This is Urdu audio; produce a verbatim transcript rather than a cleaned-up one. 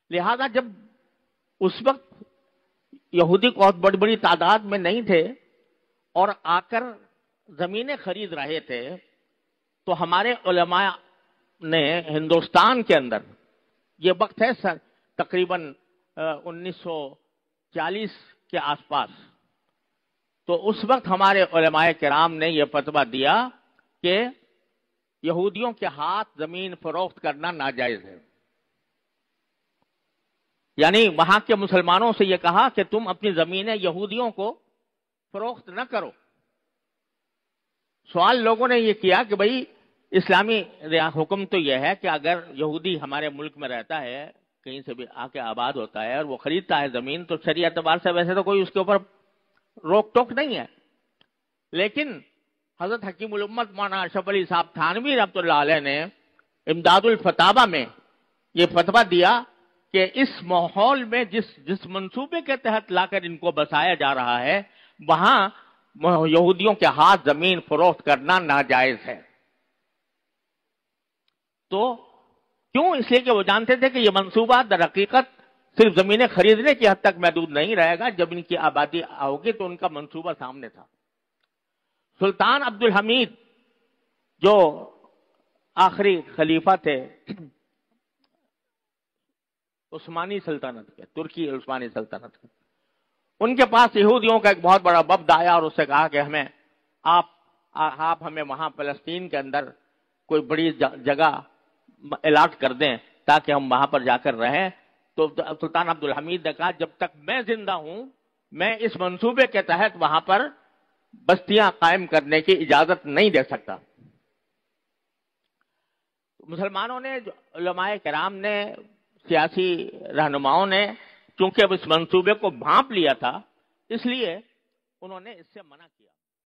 لہذا جب اس وقت یہودی بہت بڑی بڑی تعداد میں نہیں تھے اور آ کر زمینیں خرید رہے تھے، تو ہمارے علماء نے ہندوستان کے اندر، یہ وقت ہے سر تقریباً انیس سو چالیس کے آس پاس، تو اس وقت ہمارے علماء کرام نے یہ فتویٰ دیا کہ یہودیوں کے ہاتھ زمین فروخت کرنا ناجائز ہے. یعنی وہاں کے مسلمانوں سے یہ کہا کہ تم اپنی زمینیں یہودیوں کو فروخت نہ کرو. سوال لوگوں نے یہ کیا کہ بھئی اسلامی حکم تو یہ ہے کہ اگر یہودی ہمارے ملک میں رہتا ہے، کہیں سے بھی آ کے آباد ہوتا ہے اور وہ خریدتا ہے زمین، تو شرعی اعتبار سے ویسے تو کوئی اس کے اوپر روک ٹوک نہیں ہے. لیکن حضرت حکیم الامت مولانا اشرف علی صاحب تھانوی رحمۃ اللہ علیہ نے امداد الفتاوی میں یہ فتویٰ دیا کہ اس ماحول میں جس جس منصوبے کے تحت لا کر ان کو بسایا جا رہا ہے، وہاں یہودیوں کے ہاتھ زمین فروخت کرنا ناجائز ہے. تو کیوں؟ اس لیے کہ وہ جانتے تھے کہ یہ منصوبہ در حقیقت صرف زمینیں خریدنے کی حد تک محدود نہیں رہے گا. جب ان کی آبادی ہوگی تو ان کا منصوبہ سامنے تھا. سلطان عبد الحمید جو آخری خلیفہ تھے عثمانی سلطنت کے، ترکی عثمانی سلطنت کے، ان کے پاس یہودیوں کا ایک بہت بڑا وفد آیا اور اس سے کہا کہ ہمیں آپ آپ ہمیں وہاں فلسطین کے اندر کوئی بڑی جگہ الاٹ کر دیں تاکہ ہم وہاں پر جا کر رہیں. تو سلطان عبد الحمید نے کہا جب تک میں زندہ ہوں میں اس منصوبے کے تحت وہاں پر بستیاں قائم کرنے کی اجازت نہیں دے سکتا. مسلمانوں نے، علماء کرام نے، سیاسی رہنماؤں نے چونکہ اب اس منصوبے کو بھانپ لیا تھا، اس لیے انہوں نے اس سے منع کیا.